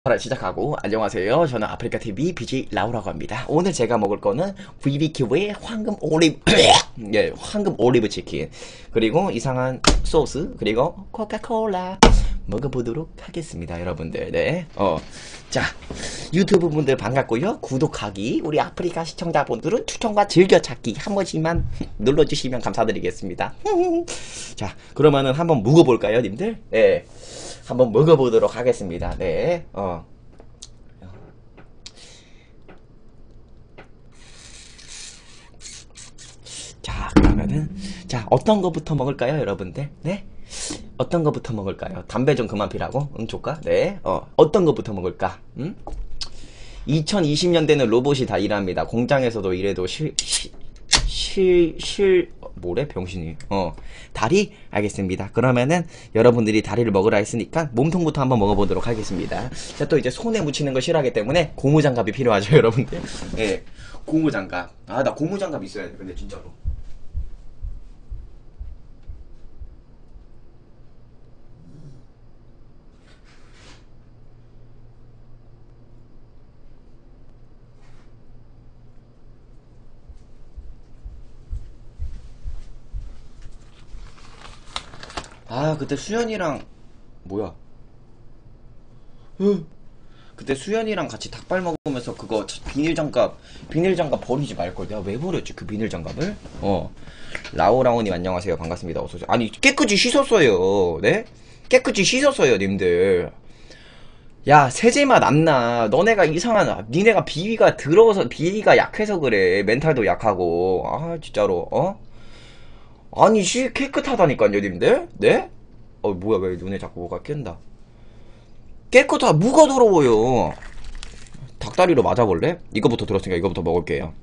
바로 시작하고 안녕하세요. 저는 아프리카TV BJ 라우라고 합니다. 오늘 제가 먹을 거는 BBQ의 황금 올리브 예, 황금 올리브 치킨 그리고 이상한 소스 그리고 코카콜라 먹어보도록 하겠습니다. 여러분들 네. 자 유튜브 분들 반갑고요. 구독하기 우리 아프리카 시청자분들은 추천과 즐겨찾기 한 번씩만 눌러주시면 감사드리겠습니다. 자 그러면은 한번 묵어볼까요 님들? 네. 한번 먹어보도록 하겠습니다. 네. 자, 그러면은, 자, 어떤 거부터 먹을까요, 여러분들? 네? 어떤 거부터 먹을까요? 담배 좀 그만 피라고? 응, 줄까? 네. 어떤 거부터 먹을까? 응? 2020년대는 로봇이 다 일합니다. 공장에서도 일해도 뭐래? 병신이. 다리? 알겠습니다. 그러면은 여러분들이 다리를 먹으라 했으니까 몸통부터 한번 먹어보도록 하겠습니다. 자, 또 이제 손에 묻히는 거 싫어하기 때문에 고무장갑이 필요하죠, 여러분들. 예. 고무장갑. 아, 나 고무장갑 있어야 돼, 근데 진짜로. 아, 그때 수연이랑, 뭐야. 그때 수연이랑 같이 닭발 먹으면서 그거 비닐장갑 버리지 말걸. 내가 왜 버렸지, 그 비닐장갑을? 라오라오님 안녕하세요. 반갑습니다. 어서오세요. 아니, 깨끗이 씻었어요. 네? 깨끗이 씻었어요, 님들. 야, 세제맛 안 나. 너네가 니네가 비위가 약해서 그래. 멘탈도 약하고. 아, 진짜로, 아니, 깨끗하다니까요, 님들? 네? 뭐야, 왜 눈에 자꾸 뭐가 낀다. 무가 더러워요. 닭다리로 맞아볼래? 이거부터 들었으니까 이거부터 먹을게요.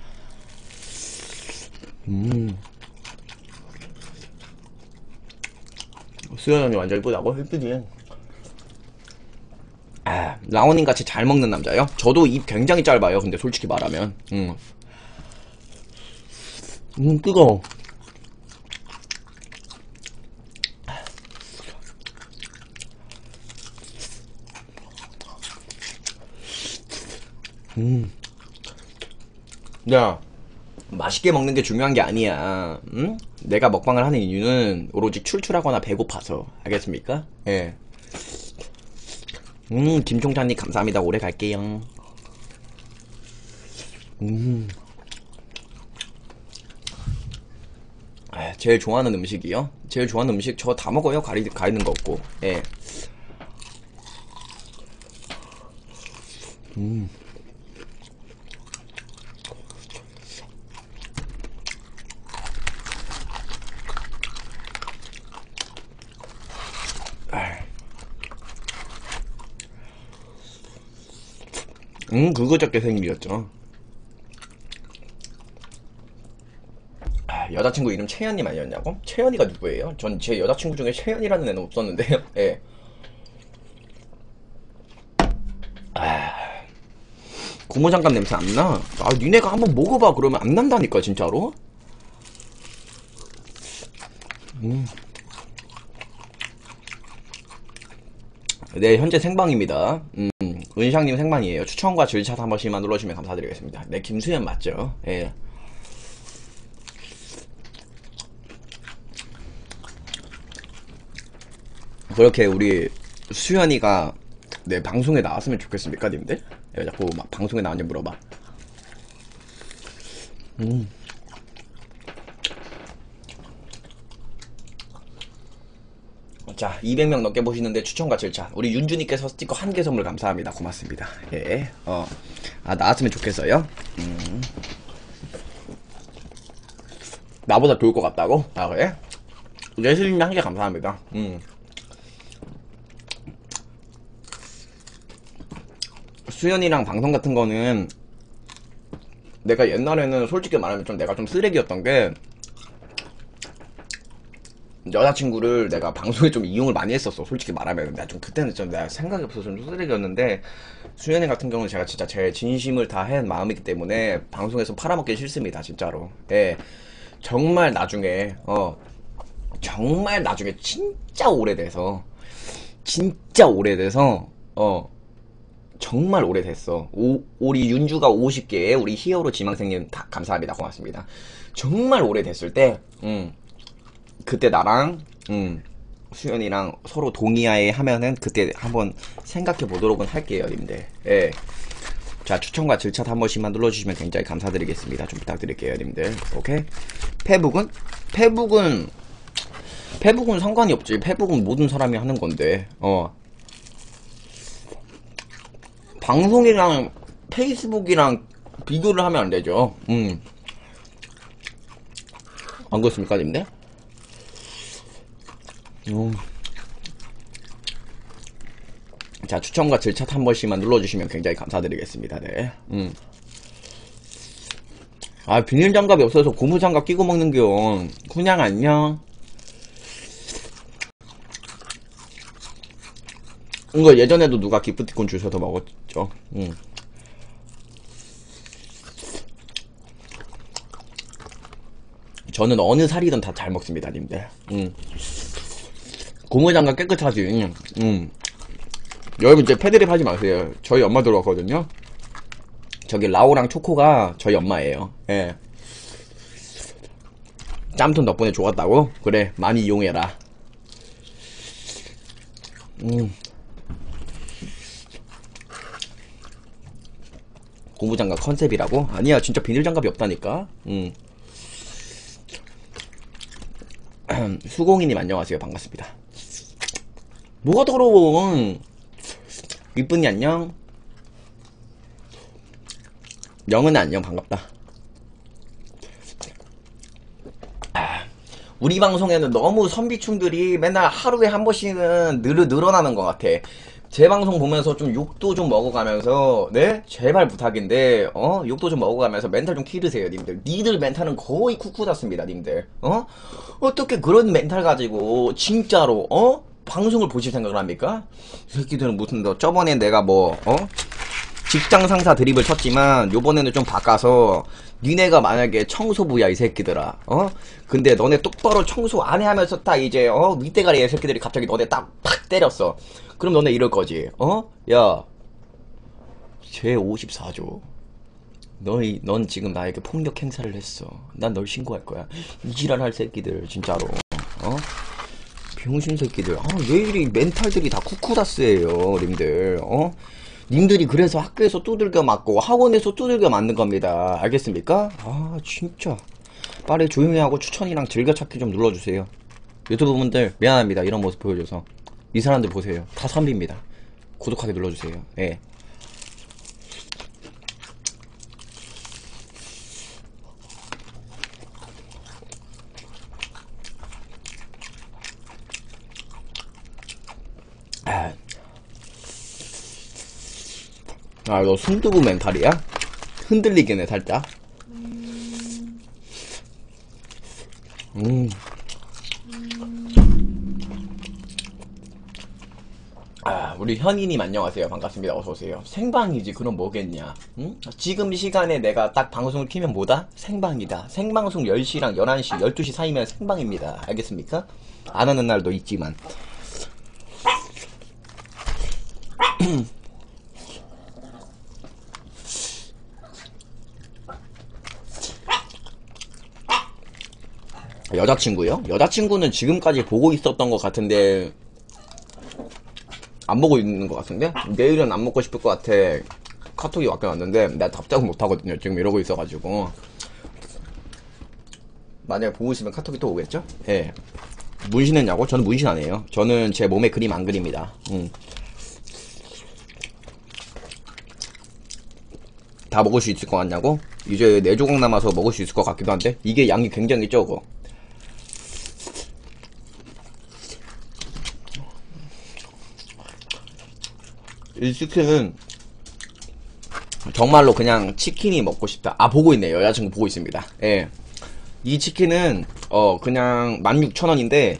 수연이 완전 이쁘다고? 이쁘지. 아, 라온님 같이 잘 먹는 남자요? 저도 입 굉장히 짧아요. 근데 솔직히 말하면, 뜨거워. 야, 맛있게 먹는 게 중요한 게 아니야. 응? 내가 먹방을 하는 이유는 오로지 출출하거나 배고파서. 알겠습니까? 예. 김총찬님 감사합니다. 오래 갈게요. 제일 좋아하는 음식이요? 제일 좋아하는 음식 저 다 먹어요. 가리는 거 없고. 예. 그거 적게 생일이었죠. 여자친구 이름 채연님 아니었냐고? 채연이가 누구예요? 전 제 여자친구 중에 채연이라는 애는 없었는데요. 예. 고무장갑 냄새 안 나? 아, 니네가 한번 먹어봐. 그러면 안 난다니까, 진짜로? 네, 현재 생방입니다. 은샹님 생방이에요. 추천과 절차 한 번씩만 눌러주시면 감사드리겠습니다. 네, 김수현 맞죠? 예. 그렇게 우리 수현이가 내 방송에 나왔으면 좋겠습니까, 님들? 야, 자꾸 막 방송에 나왔냐 물어봐. 자, 200명 넘게 보시는데 추천과 절차. 우리 윤주님께서 스티커 1개 선물 감사합니다. 고맙습니다. 예. 나왔으면 좋겠어요. 나보다 좋을 것 같다고? 아, 그래? 예수님 1개 감사합니다. 수연이랑 방송 같은 거는 내가 옛날에는 솔직히 말하면 좀 내가 좀 쓰레기였던 게 여자친구를 내가 방송에 좀 이용을 많이 했었어. 솔직히 말하면 내가 좀 그때는 좀 내가 생각이 없어서 좀 쓰레기였는데 수연이 같은 경우는 제가 진짜 제 진심을 다한 마음이기 때문에 방송에서 팔아먹기 싫습니다. 진짜로. 예. 정말 나중에 진짜 오래돼서 정말 오래됐어. 우리 윤주가 50개, 우리 히어로 지망생님 다 감사합니다. 고맙습니다. 정말 오래됐을 때, 그때 나랑, 수연이랑 서로 동의하에 하면은 그때 한번 생각해 보도록은 할게요, 님들. 예. 자, 추천과 질차 한 번씩만 눌러주시면 굉장히 감사드리겠습니다. 좀 부탁드릴게요, 님들. 오케이? 페북은 상관이 없지. 페북은 모든 사람이 하는 건데, 방송이랑 페이스북이랑 비교를 하면 안 되죠. 안 그렇습니까, 님들? 자, 추천과 질차 한 번씩만 눌러주시면 굉장히 감사드리겠습니다. 네. 아, 비닐장갑이 없어서 고무장갑 끼고 먹는겨. 그냥 안녕. 이거 예전에도 누가 기프티콘 주셔서 먹었죠. 저는 어느 살이든 다 잘 먹습니다, 님들. 고무장갑 깨끗하지. 여러분 이제 패드립 하지 마세요. 저희 엄마 들어왔거든요. 저기 라오랑 초코가 저희 엄마예요. 예. 짬톤 덕분에 좋았다고? 그래, 많이 이용해라. 고무장갑 컨셉이라고? 아니야, 진짜 비닐장갑이 없다니까. 수공이님 안녕하세요. 반갑습니다. 뭐가 더러워. 이쁜이 안녕. 영은 안녕. 반갑다. 우리 방송에는 너무 선비충들이 맨날 하루에 한 번씩은 늘어나는 것 같아. 제 방송 보면서 좀 욕도 좀 먹어가면서, 네? 제발 부탁인데, 욕도 좀 먹어가면서 멘탈 좀 기르세요, 님들. 니들 멘탈은 거의 쿠쿠다습니다, 님들. 어떻게 그런 멘탈 가지고, 진짜로, 방송을 보실 생각을 합니까? 이 새끼들은 무슨, 저번에 내가 직장 상사 드립을 쳤지만, 요번에는 좀 바꿔서, 니네가 만약에 청소부야, 이 새끼들아. 근데 너네 똑바로 청소 안 해 하면서 딱 이제, 윗대가리 이 새끼들이 갑자기 너네 딱 팍 때렸어. 그럼 너네 이럴 거지. 야. 제 54조. 넌 지금 나에게 폭력 행사를 했어. 난 널 신고할 거야. 이지랄 할 새끼들, 진짜로. 병신 새끼들. 왜 이리 멘탈들이 다 쿠쿠다스예요, 님들. 님들이 그래서 학교에서 두들겨 맞고 학원에서 두들겨 맞는 겁니다. 알겠습니까? 진짜. 빨리 조용히 하고 추천이랑 즐겨찾기 좀 눌러주세요. 유튜브 분들 미안합니다. 이런 모습 보여줘서. 이 사람들 보세요. 다 선비입니다. 구독하기 눌러주세요. 예. 너 순두부 멘탈이야? 흔들리긴 해, 살짝. 우리 현이님 안녕하세요. 반갑습니다. 어서오세요. 생방이지, 그럼 뭐겠냐? 응? 지금 시간에 내가 딱 방송을 키면 뭐다? 생방이다. 생방송 10시랑 11시, 12시 사이면 생방입니다. 알겠습니까? 안 하는 날도 있지만. 여자친구요? 여자친구는 지금까지 보고 있었던 것 같은데 안 보고 있는 것 같은데? 내일은 안 먹고 싶을 것 같아. 카톡이 왔는데 내가 답장을 못하거든요. 지금 이러고 있어가지고. 만약에 보고 있으면 카톡이 또 오겠죠? 예. 문신했냐고? 저는 문신 안 해요. 저는 제 몸에 그림 안 그립니다. 다 먹을 수 있을 것 같냐고? 이제 4조각 남아서 먹을 수 있을 것 같기도 한데 이게 양이 굉장히 적어. 이 치킨은 정말로 그냥 치킨이 먹고 싶다. 보고 있네요. 여자친구 보고 있습니다. 예. 이 치킨은 그냥 16,000원인데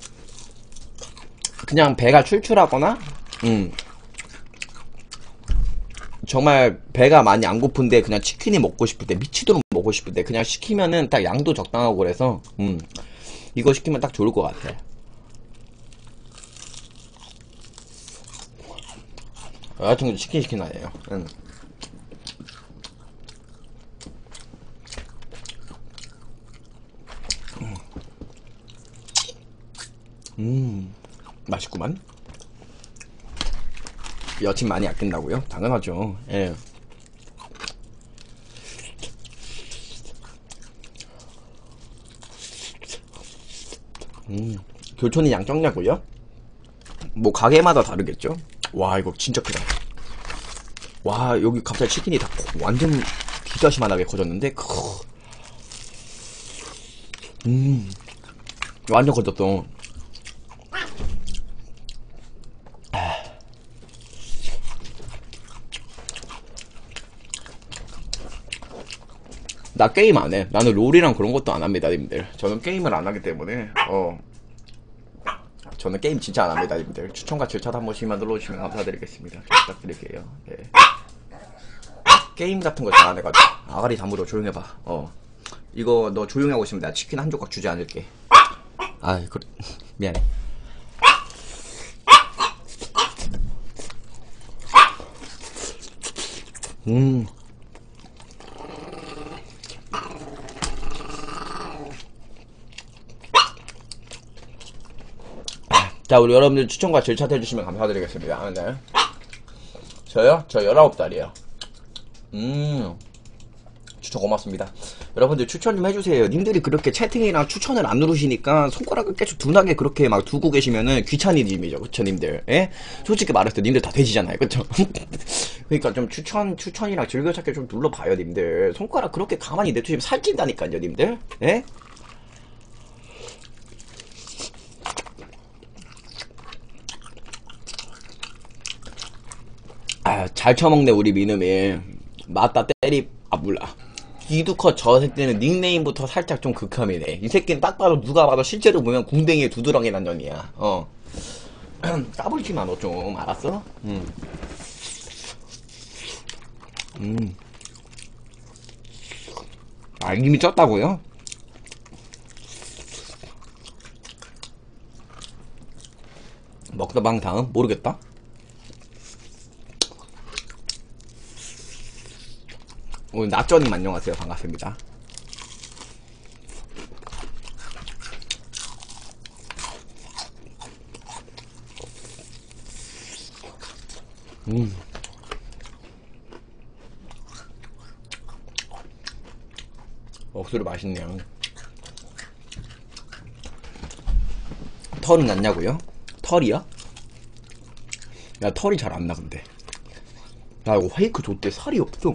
그냥 배가 출출하거나 정말 배가 많이 안 고픈데 그냥 치킨이 먹고 싶을 때, 미치도록 먹고 싶을 때 그냥 시키면은 딱 양도 적당하고 그래서 이거 시키면 딱 좋을 것 같아. 여자친구도 치킨 시킨 아니에요. 응. 맛있구만. 여친 많이 아낀다고요? 당연하죠. 예. 교촌이 양적냐고요? 뭐 가게마다 다르겠죠? 와 이거 진짜 크다. 와 여기 갑자기 치킨이 다 완전 기가시만하게 커졌는데 완전 커졌어. 나 게임 안 해. 나는 롤이랑 그런 것도 안 합니다, 님들. 저는 게임을 안 하기 때문에, 저는 게임 진짜 안 합니다, 님들. 추천과 절차도 한 번씩만 눌러주시면 감사드리겠습니다. 부탁드릴게요. 예. 게임 같은 거 잘 안 해가지고. 아가리 다물어, 조용해봐. 이거 너 조용히 하고 있으면 내가 치킨 한 조각 주지 않을게. 아이, 그래. 미안해. 자, 우리 여러분들 추천과 절차 해주시면 감사드리겠습니다. 네. 저요? 저 19살이에요. 추천 고맙습니다. 여러분들 추천 좀 해주세요. 님들이 그렇게 채팅이랑 추천을 안 누르시니까 손가락을 계속 둔하게 그렇게 막 두고 계시면은 귀차니즘이죠. 그쵸, 님들? 예? 솔직히 말해서 님들 다 돼지잖아요. 그쵸? 그러니까 좀 추천이랑 즐겨찾기 좀 눌러봐요, 님들. 손가락 그렇게 가만히 내두시면 살찐다니까요, 님들? 예? 아, 잘 처먹네, 우리 민음이. 맞다, 때리, 몰라. 기두컷 저 새끼는 닉네임부터 살짝 좀 극혐이네. 이 새끼는 딱 봐도 누가 봐도 실제로 보면 궁뎅이에 두드러기 난 년이야. 까불지 마, 너 좀. 알았어? 아, 이미 쪘다고요? 먹다방 다음? 모르겠다. 오늘 나쩌님 안녕하세요. 반갑습니다. 억수로 맛있네요. 털은 났냐고요? 털이요? 야, 털이 잘 안 나, 근데. 야, 이거 페이크 줬대. 살이 없어.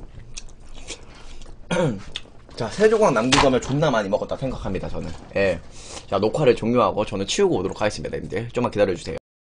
자, 3조각 남긴 거면 존나 많이 먹었다 생각합니다, 저는. 예. 자, 녹화를 종료하고 저는 치우고 오도록 하겠습니다, 님들. 좀만 기다려주세요.